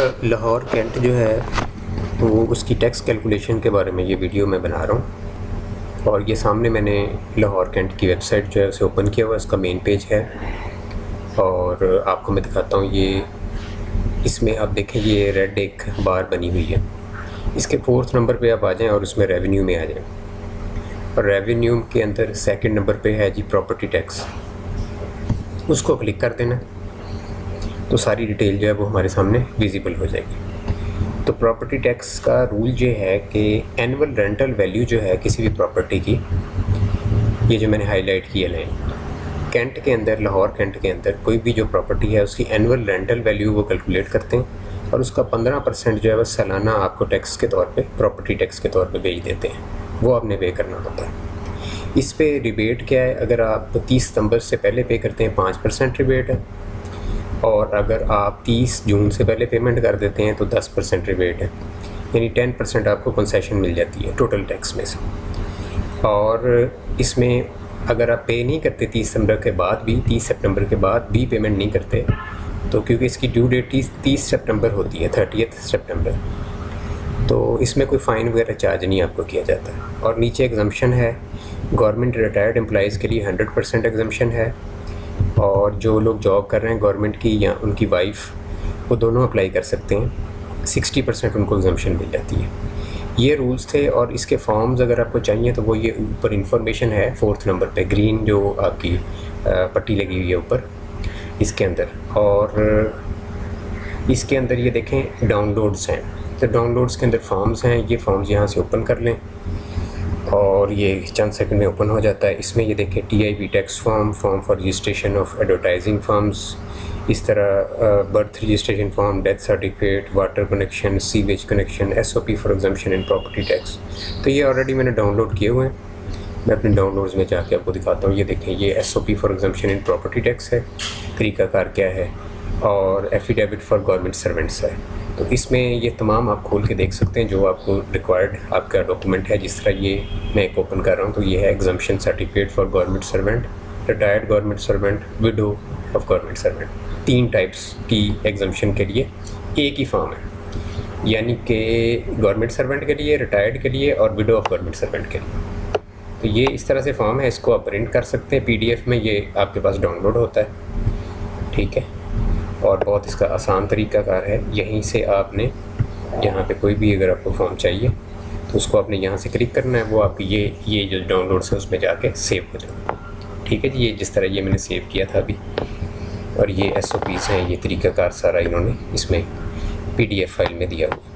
Lahore cantt जो है वो उसकी टैक्स कैलकुलेशन के बारे में ये वीडियो मैं बना रहा हूँ। और ये सामने मैंने लाहौर कैंट की वेबसाइट जो है उसे ओपन किया हुआ है, इसका मेन पेज है। और आपको मैं दिखाता हूँ, ये इसमें आप देखें ये रेड एक बार बनी हुई है, इसके 4th नंबर पे आप आ जाएं और उसमें रेवेन्यू में आ जाएं। और रेवेन्यू के अंदर 2nd नंबर पे है जी प्रॉपर्टी टैक्स, उसको क्लिक कर देना तो सारी डिटेल जो है वो हमारे सामने विजिबल हो जाएगी। तो प्रॉपर्टी टैक्स का रूल ये है कि एनुअल रेंटल वैल्यू जो है किसी भी प्रॉपर्टी की, ये जो मैंने हाईलाइट किया लाइन, कैंट के अंदर, लाहौर कैंट के अंदर कोई भी जो प्रॉपर्टी है उसकी एनुअल रेंटल वैल्यू वो कैलकुलेट करते हैं और उसका 15% जो है वो सालाना आपको टैक्स के तौर पे, प्रॉपर्टी टैक्स के तौर पे भेज देते हैं, वो आपने पे करना होता है। इस पे रिबेट क्या है, अगर आप 30 सितंबर से पहले पे करते हैं 5% रिबेट है, और अगर आप 30 जून से पहले पेमेंट कर देते हैं तो 10% रिबेट है, यानी 10% आपको कंसेशन मिल जाती है टोटल टैक्स में से। और इसमें अगर आप पे नहीं करते 30 सितंबर के बाद भी, 30 सितंबर के बाद भी पेमेंट नहीं करते, तो क्योंकि इसकी ड्यू डेट 30 सितंबर होती है, 30 सितंबर, तो इसमें कोई फ़ाइन वगैरह चार्ज नहीं आपको किया जाता है। और नीचे एग्जम्पशन है, गवर्नमेंट रिटायर्ड एम्प्लॉइज़ के लिए 100% एग्जम्पशन है, और जो लोग जॉब कर रहे हैं गवर्नमेंट की या उनकी वाइफ, वो दोनों अप्लाई कर सकते हैं, 60% उनको एग्जम्पशन मिल जाती है। ये रूल्स थे। और इसके फॉर्म्स अगर आपको चाहिए तो वो ये ऊपर इन्फॉर्मेशन है 4th नंबर पे, ग्रीन जो आपकी पट्टी लगी हुई है ऊपर इसके अंदर। और इसके अंदर ये देखें डाउनलोड्स हैं, तो डाउनलोड्स के अंदर फॉर्म्स हैं, ये फॉर्म्स यहाँ से ओपन कर लें और ये चंद सेकंड में ओपन हो जाता है। इसमें ये देखें TIB tax form for registration of advertising forms, इस तरह birth registration form, death certificate, water connection, sewage connection, SOP for exemption in property tax. तो ये ऑलरेडी मैंने डाउनलोड किए हुए हैं, मैं अपने डाउनलोड्स में जाके आपको दिखाता हूँ। ये देखें, ये SOP for exemption in property tax है, तरीक़ाकार क्या है, और एफिडेविट फॉर गवर्नमेंट सर्वेंट्स है। तो इसमें ये तमाम आप खोल के देख सकते हैं जो आपको रिक्वायर्ड आपका डॉक्यूमेंट है। जिस तरह ये मैं एक ओपन कर रहा हूँ, तो ये है exemption certificate for government servant, retired government servant, widow of government servant. 3 types की एग्जम्पशन के लिए एक ही फॉर्म है, यानी कि गवर्नमेंट सर्वेंट के लिए, रिटायर्ड के लिए और विडो ऑफ गवर्नमेंट सर्वेंट के लिए। तो ये इस तरह से फॉर्म है, इसको आप प्रिंट कर सकते हैं PDF में, ये आपके पास डाउनलोड होता है, ठीक है। और बहुत इसका आसान तरीक़ाकार है, यहीं से आपने यहाँ पे कोई भी अगर आपको फॉर्म चाहिए तो उसको आपने यहाँ से क्लिक करना है, वो आपकी ये जो डाउनलोड्स है उसमें जाके सेव हो जाएगा, ठीक है जी। ये जिस तरह ये मैंने सेव किया था अभी, और ये SOPs हैं, ये तरीक़ाकार सारा इन्होंने इसमें PDF फाइल में दिया हुआ।